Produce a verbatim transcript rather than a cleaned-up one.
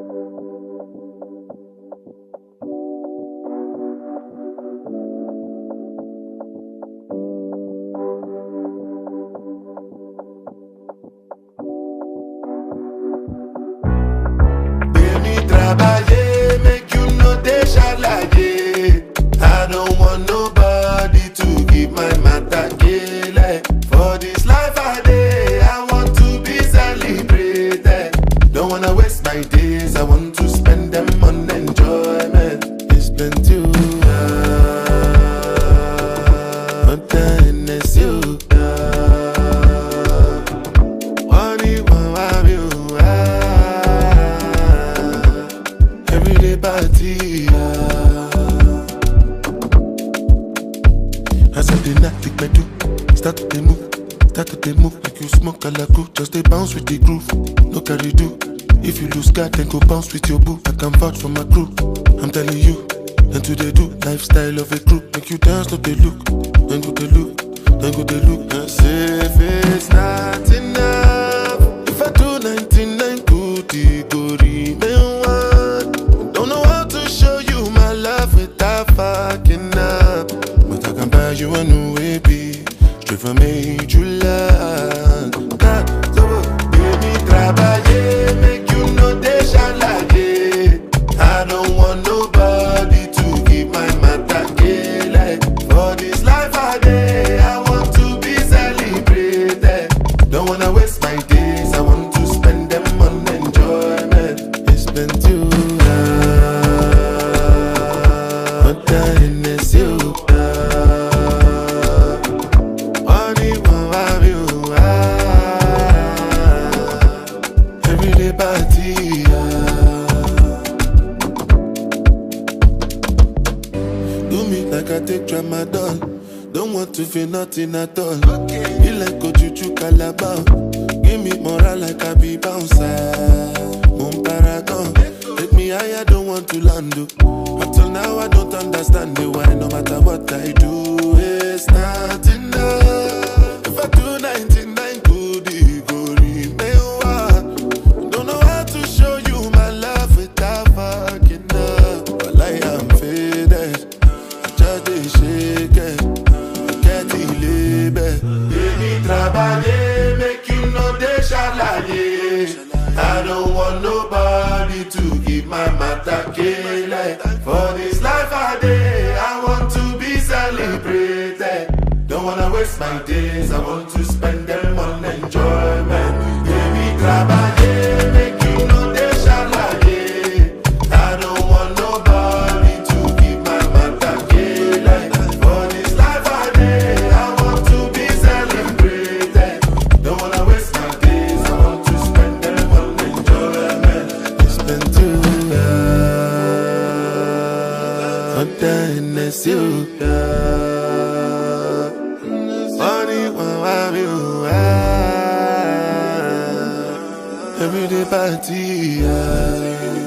Trabalhei, make you no deixa laje. I don't want nobody to give my matter kele. For this life I dey, I want to be celebrated. Don't wanna waste my days, I want to spend them on enjoyment. It's plenty of but then it's you. What do you want you? Everyday party. As I did not think I do. Start to move, start to move like you smoke a la cool. Just they bounce with the groove, no carry do. If you lose God, then go bounce with your boo. I can vouch for my crew, I'm telling you. And to they do, lifestyle of a crew. Make you dance, no they look, then go they look, then go they look. And say if it's not enough, if I do ninety-nine good, it go remain one. Don't know how to show you my love without fucking up. But I can buy you a new A B, straight from major land. God, so baby, trabalhei, make you no deixa laje. I don't want nobody to give my matter kele. For this life I dey, I want to be celebrated. Don't wanna waste my days, I want to spend them on enjoyment. It's been too long, but then it's you. What do you want you? Everyday party. Do me like I take tramadol. Don't want to feel nothing at all. Be like Ojuju Calabar. Give me moral like I be bouncer. Moon paragon. Take me higher, don't want to land. Until now I don't understand the why. No matter what I do, it's not enough. If I do ninety-nine good, it go remain one. Don't know how to show you my love without fucking up. But I am faded, I just dey shake it. I get it label. Baby, trabalhei, make you no deixa laje. I don't want nobody to give my matter kele. For this life I dey, I want to be celebrated. Don't wanna waste my days, I want to spend them on enjoyment. Baby, trabalhei, make you no deixa laje. I don't want nobody to give my matter kele. For this life I dey, I want to be celebrated. Don't wanna waste my days, I want to spend them on enjoyment. It's been too long, but then it's you. What do you want you? Everyday party.